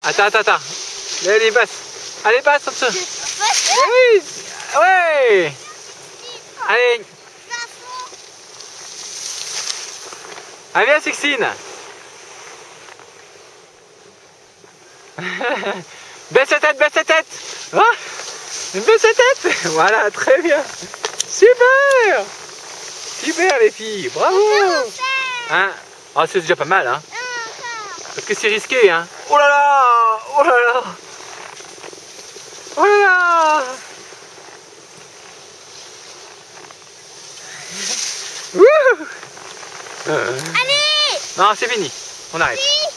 Attends. Allez, passe. Allez, passe en dessous. Oui. Ouais. Allez. Allez, viens, Sixtine. Baisse la tête, baisse la tête. Oh, baisse la tête. Voilà, très bien. Super. Super, les filles. Bravo. Hein? Oh, c'est déjà pas mal, hein. Parce que c'est risqué, hein. Oh là là. Oh là là. Oh là là. Allez. Non, c'est fini. On arrête.